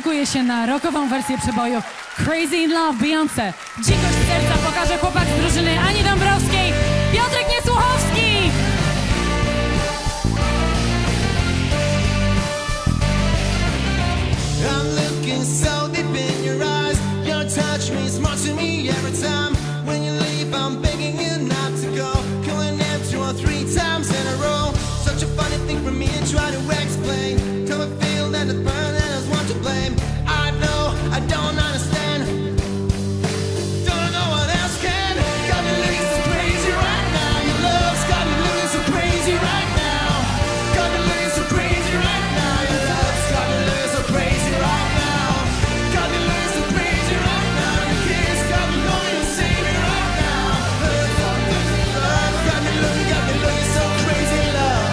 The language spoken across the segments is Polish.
Szykuje się na rockową wersję przeboju Crazy in Love Beyoncé. Dzikość serca pokaże chłopak z drużyny Ani Dąbrowskiej, Piotrek Niesłuchowski! I'm looking so deep in your eyes. Your touch means more to me every time. When you leave, I'm begging you not to go. Killing them 2 or 3 times in a row. Such a funny thing for me to try to explain. Till I feel that the burn and I want to blame. I know I don't understand. Don't know what else can. Got me looking so crazy right now. Your love's got me looking so crazy right now. Got me looking so crazy right now. Your love's got me looking so crazy right now. Got me looking so crazy right now. Your kiss got me going insane right now. Love got me looking so crazy, love.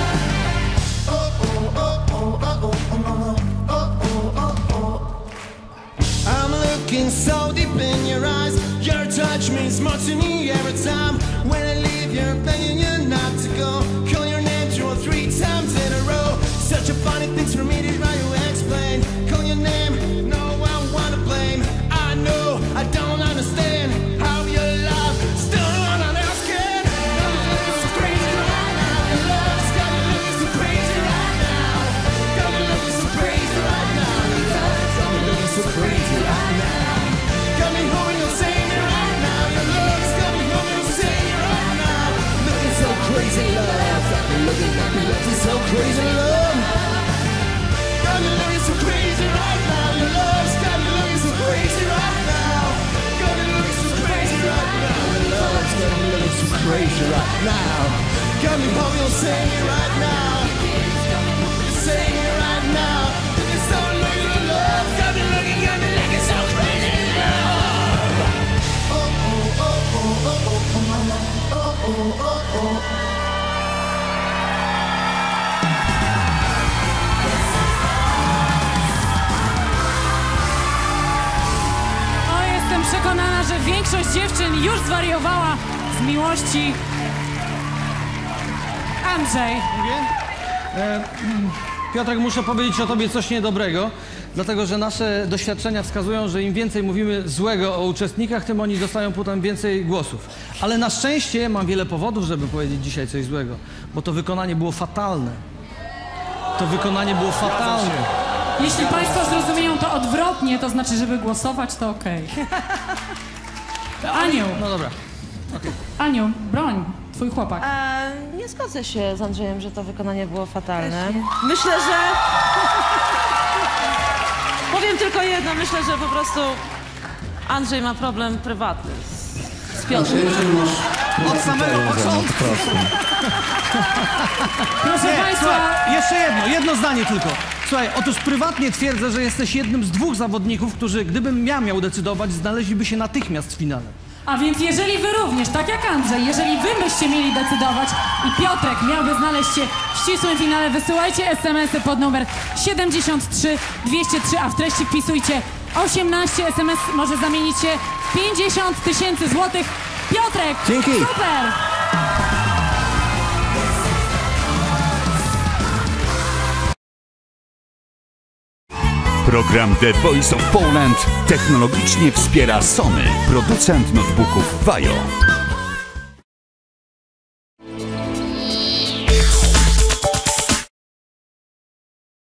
I'm looking so deep in your eyes. Your touch means more to me every time. When I leave, you're begging you not to go. Call your name 2 or 3 times in a row. Such a funny things for me to try to explain. Call your name, no one wanna blame. I know I don't understand how your love still no one else can. Got me looking so crazy right now. Your love's got me looking so crazy right now. Got me looking so crazy right now. Your love's got me looking so crazy right now. Got me hoping you'll save me right now. Your love's got me hoping you'll save me right now. Looking so crazy, love. Got me looking so crazy, love. Got me looking so crazy right now. Your love's got me looking so crazy right now. Got me looking so crazy right now. Your love's got me looking so crazy right now. Got me hoping you'll save me right now. Save me right now. Looking so looking love. Got me looking so crazy love. Oh oh oh oh oh oh oh oh oh oh. Jestem przekonana, że większość dziewczyn już zwariowała z miłości. Andrzej. Piotrek, muszę powiedzieć o tobie coś niedobrego, dlatego że nasze doświadczenia wskazują, że im więcej mówimy złego o uczestnikach, tym oni dostają potem więcej głosów. Ale na szczęście mam wiele powodów, żeby powiedzieć dzisiaj coś złego, bo to wykonanie było fatalne. To wykonanie było fatalne. Jeśli państwo zrozumieją to odwrotnie, to znaczy, żeby głosować, to okej. Aniu. No dobra. Aniu, broń, twój chłopak. Nie zgodzę się z Andrzejem, że to wykonanie było fatalne. Myślę, że... Powiem tylko jedno, myślę, że po prostu Andrzej ma problem prywatny z Piotrem. Od samego początku. Proszę państwa... Słuchaj, jedno zdanie tylko. Słuchaj, otóż prywatnie twierdzę, że jesteś jednym z 2 zawodników, którzy, gdybym ja miał decydować, znaleźliby się natychmiast w finale. A więc jeżeli wy również, tak jak Andrzej, jeżeli wy byście mieli decydować i Piotrek miałby znaleźć się w ścisłym finale, wysyłajcie SMS-y pod numer 73203, a w treści wpisujcie 18. SMS może zamienić się w 50 000 złotych. Piotrek! Dzięki! Super! Program The Voice of Poland technologicznie wspiera Sony, producent notebooków Vajo.